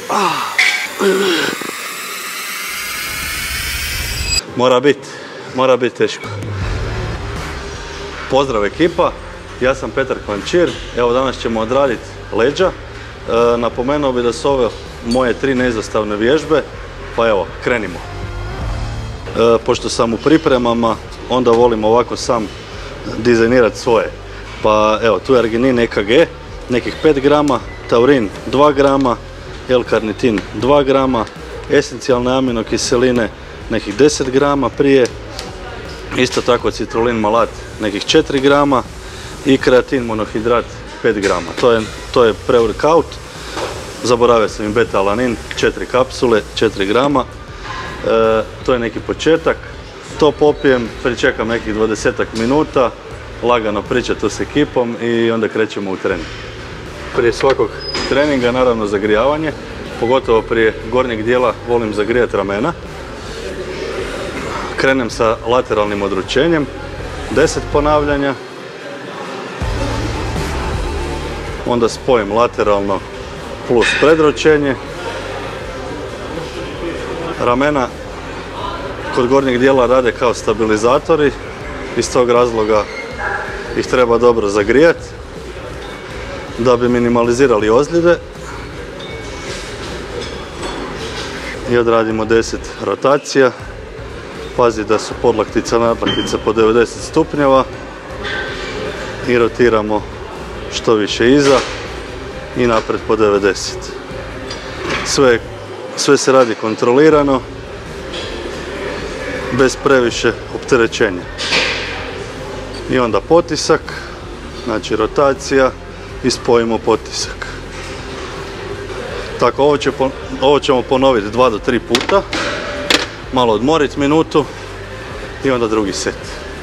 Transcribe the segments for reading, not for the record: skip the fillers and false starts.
Mora biti teško. Pozdrav ekipa, ja sam Petar Kvančir, evo danas ćemo odraditi leđa. Napomenuo bi da su ove moje 3 neizostavne vježbe, pa evo, krenimo. Pošto sam u pripremama, onda volim ovako sam dizajnirati svoje. Pa evo, tu je arginin EKG, nekih 5 grama, taurin 2 grama, L-karnitin 2 grama, esencijalne aminokiseline nekih 10 grama prije, isto tako citrulin malat nekih 4 grama i kreatin monohidrat 5 grama. To je pre-workout. Zaboravio sam i beta-alanin, 4 kapsule, 4 grama. To je neki početak. To popijem, pričekam nekih 20 minuta, lagano pričati s ekipom i onda krećemo u trening. Prije svakog treninga naravno zagrijavanje, pogotovo prije gornjeg dijela volim zagrijati ramena. Krenem sa lateralnim odručenjem, 10 ponavljanja. Onda spojim lateralno plus predručenje. Ramena kod gornjeg dijela rade kao stabilizatori, iz tog razloga ih treba dobro zagrijati da bi minimalizirali ozljede. I odradimo 10 rotacija. Pazi da su podlaktica, nadlaktica po 90 stupnjeva i rotiramo što više iza i naprijed po 90. Sve se radi kontrolirano, bez previše opterećenja. I onda potisak, znači rotacija i spojimo potisak. Tako, ovo ćemo ponoviti 2 do 3 puta. Malo odmoriti minutu i onda drugi set.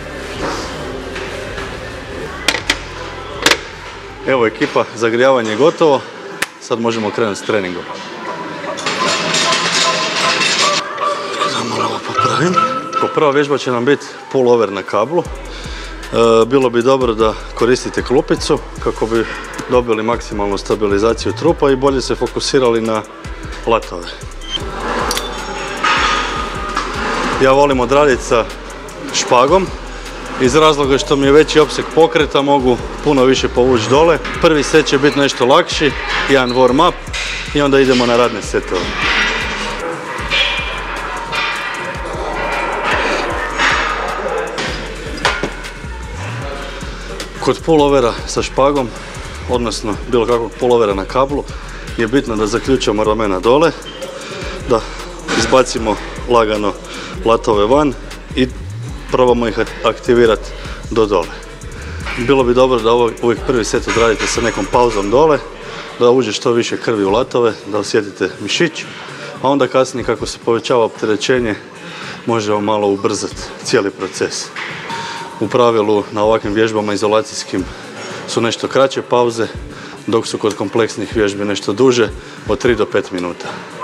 Evo ekipa, zagrijavanje je gotovo. Sad možemo krenuti s treningom. Da malo ovo popravim. Ko prva vježba će nam biti pullover na kablu. Bilo bi dobro da koristite klupicu kako bi dobili maksimalnu stabilizaciju trupa i bolje se fokusirali na latove. Ja volim odraditi sa špagom, iz razloga što mi je veći opseg pokreta, mogu puno više povući dole. Prvi set će biti nešto lakši, jedan warm up i onda idemo na radne setove. Kod pullovera sa špagom, odnosno bilo kakvog pullovera na kablu, je bitno da zaključamo ramena dole, da izbacimo lagano latove van i probamo ih aktivirati do dole. Bilo bi dobro da uvijek prvi set odradite sa nekom pauzom dole, da uđe što više krvi u latove, da osjetite mišić, a onda kasnije kako se povećava opterećenje možemo malo ubrzati cijeli proces. U pravilu na ovakvim vježbama izolacijskim su nešto kraće pauze, dok su kod kompleksnih vježbi nešto duže, od 3 do 5 minuta.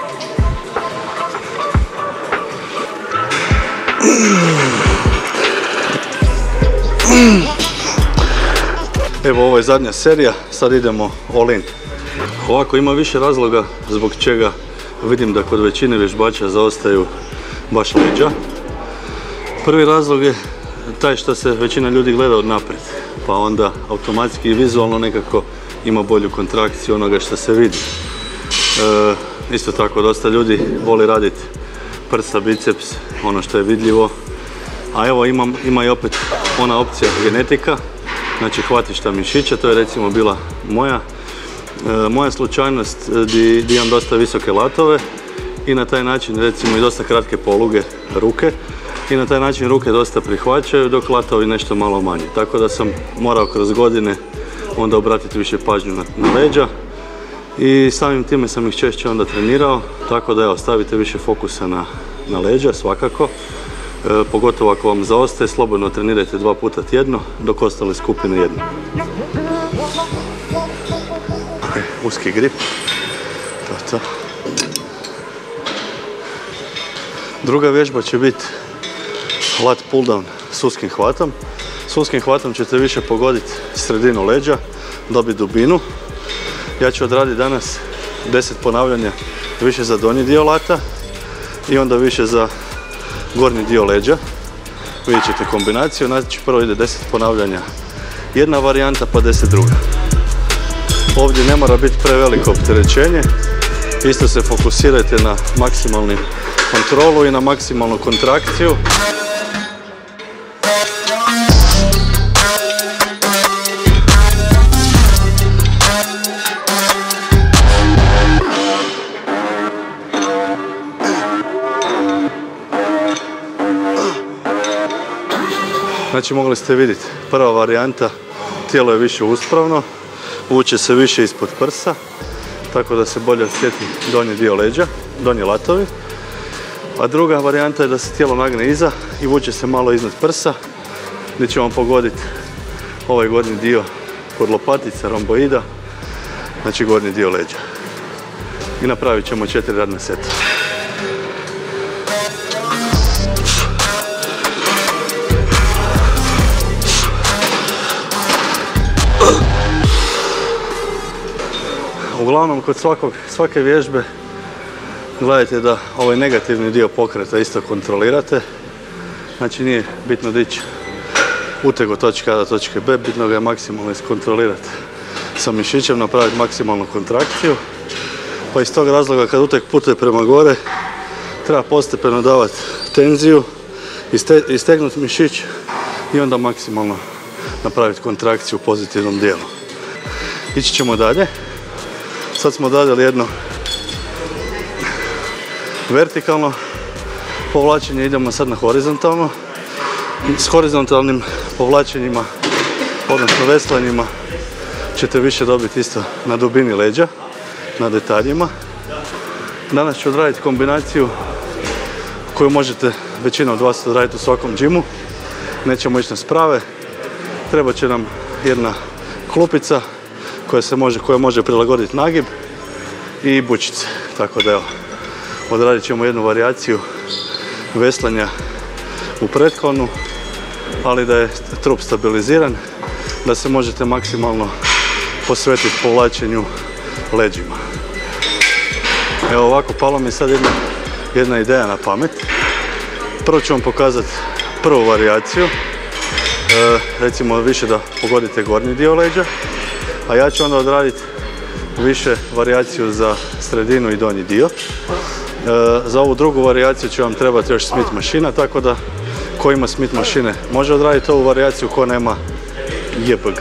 Evo, ovo je zadnja serija, sad idemo all in. Ovako, ima više razloga zbog čega vidim da kod većine vježbača zaostaju baš leđa. Prvi razlog je taj što se većina ljudi gleda od naprijed, pa onda automatski i vizualno nekako ima bolju kontrakciju onoga što se vidi. Isto tako, dosta ljudi voli raditi prsa, biceps, ono što je vidljivo. A evo, ima i opet ona opcija genetika, znači hvatišta mišića, to je recimo bila moja slučajnost gdje imam dosta visoke latove i na taj način recimo i dosta kratke poluge ruke i na taj način ruke dosta prihvaćaju dok latovi nešto malo manje. Tako da sam morao kroz godine onda obratiti više pažnju na leđa i samim time sam ih češće onda trenirao, tako da evo, stavite više fokusa na leđa svakako. Pogotovo ako vam zaostaje, slobodno trenirajte 2 puta tjedno, dok ostale skupine jedno. Uski grip. To. Druga vježba će biti lat pull down s uskim hvatom. S uskim hvatom ćete više pogoditi sredinu leđa, dobiti dubinu. Ja ću odraditi danas 10 ponavljanja više za donji dio lata i onda više za gornji dio leđa. Vidjet ćete kombinaciju, znači prvo ide 10 ponavljanja jedna varijanta pa 10 druga. Ovdje ne mora biti preveliko opterećenje, isto se fokusirajte na maksimalnu kontrolu i na maksimalnu kontrakciju. Znači mogli ste vidjeti, prva varijanta, tijelo je više uspravno, vuče se više ispod prsa, tako da se bolje osjeti donji dio leđa, donji latovi. A druga varijanta je da se tijelo nagne iza i vuče se malo iznad prsa, gdje ćemo pogoditi ovaj gornji dio kod lopatica, romboida, znači gornji dio leđa. I napravit ćemo 4 radna seta. Uglavnom, kod svake vježbe gledajte da ovaj negativni dio pokreta isto kontrolirate. Znači nije bitno dići uteg od točke A do točke B, bitno ga je maksimalno iskontrolirati sa mišićem, napraviti maksimalnu kontrakciju. Pa iz tog razloga kad uteg putuje prema gore, treba postepeno davati tenziju, istegnuti mišić i onda maksimalno napraviti kontrakciju u pozitivnom dijelu. Ići ćemo dalje. Sad smo dadili jedno vertikalno povlačenje, idemo sad na horizontalno. S horizontalnim povlačenjima, odnosno veslanjima, ćete više dobiti isto na dubini leđa, na detaljima. Danas ću odraditi kombinaciju koju možete većina od vas odraditi u svakom džimu. Nećemo ići na sprave. Treba će nam jedna klupica koja može prilagoditi nagib i bučice. Tako da evo, odradit ćemo jednu varijaciju veslanja u pretklonu, ali da je trup stabiliziran, da se možete maksimalno posvetiti povlačenju leđima. Evo ovako, palo mi sad jedna ideja na pamet. Prvo ću vam pokazati prvu varijaciju, recimo više da pogodite gornji dio leđa, a ja ću onda odraditi više varijaciju za sredinu i donji dio. Za ovu drugu varijaciju će vam trebati još Smith mašina, tako da ko ima Smith mašine može odraditi ovu varijaciju, ko nema JBG.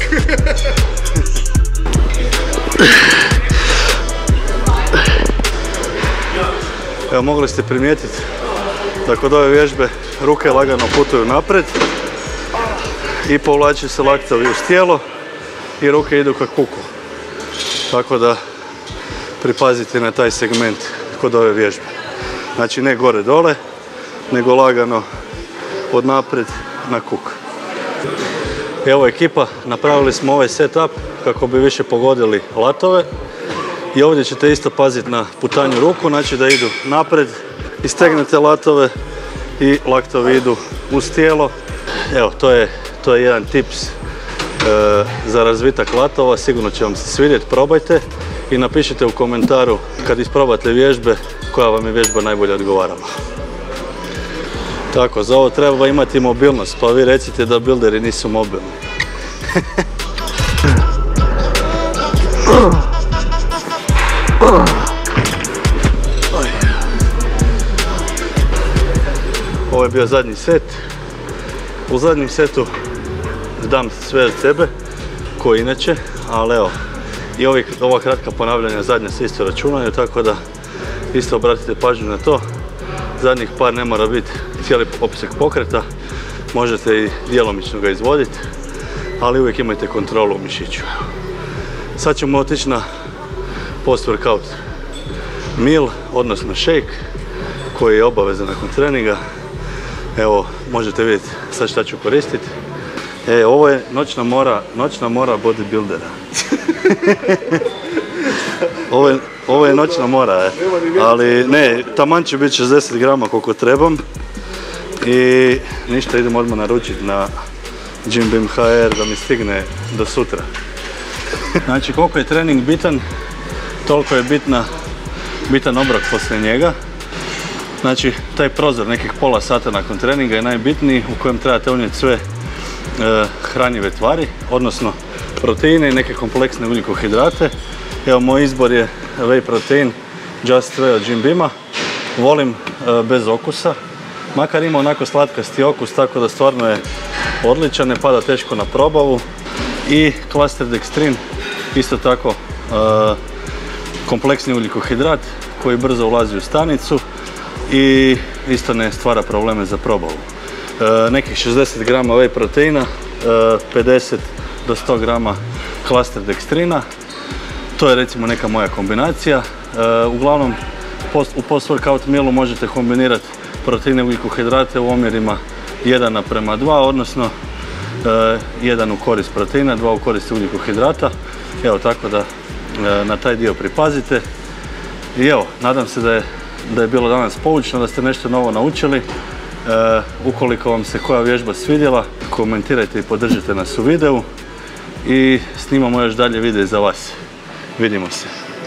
Evo, mogli ste primijetiti da kod ove vježbe ruke lagano putuju naprijed i povlači se laktovi uz tijelo i ruke idu ka kuku. Tako da pripazite na taj segment kod ove vježbe. Znači ne gore dole, nego lagano od naprijed na kuk. Evo ekipa, napravili smo ovaj setup kako bi više pogodili latove. I ovdje ćete isto paziti na putanju ruku, znači da idu naprijed, istegnete latove i laktovi idu uz tijelo. Evo, to je jedan tips za razvitak latova, sigurno će vam se svidjeti, probajte i napišite u komentaru kad isprobate vježbe koja vam je vježba najbolje odgovarala. Tako, za ovo treba imati mobilnost, pa vi recite da bilderi nisu mobilni. Ovo je bio zadnji set. U zadnjem setu dam sve od sebe, ko inače, ali evo, i ova kratka ponavljanja zadnja se isto računaju, tako da isto obratite pažnju na to. Zadnjih par ne mora biti cijeli opseg pokreta, možete i djelomično ga izvoditi, ali uvijek imajte kontrolu u mišiću. Sad ćemo otići na post-workout meal, odnosno shake, koji je obavezan nakon treninga. Evo, možete vidjeti sad šta ću koristiti. Ovo je noćna mora bodybuildera. Ovo je noćna mora, ali ne, taman će biti 60 grama koliko trebam. I ništa, idem odmah naručiti na GymBeam HR da mi stigne do sutra. Znači, koliko je trening bitan, toliko je bitan obrok poslije njega. Znači, taj prozor nekih pola sata nakon treninga je najbitniji, u kojem trebate unijeti sve hranjive tvari, odnosno proteine i neke kompleksne ugljikohidrate. Evo, moj izbor je whey protein Just Whey od Jim Beama. Volim bez okusa, makar ima onako slatkasti okus, tako da stvarno je odličan, ne pada teško na probavu. I Cluster Dextrin, isto tako kompleksni ugljikohidrat koji brzo ulazi u stanicu i isto ne stvara probleme za probavu. Nekih 60 grama whey proteina, 50 do 100 grama Cluster Dextrina. To je recimo neka moja kombinacija. Uglavnom u post-workout mealu možete kombinirati proteine i ugljikohidrate u omjerima 1:2, odnosno 1 u korist proteina, 2 u korist ugljikohidrata. Evo, tako da na taj dio pripazite. I evo, nadam se da je bilo danas poučno, da ste nešto novo naučili. Ukoliko vam se koja vježba svidjela, komentirajte i podržite nas u videu i snimamo još dalje videe za vas. Vidimo se.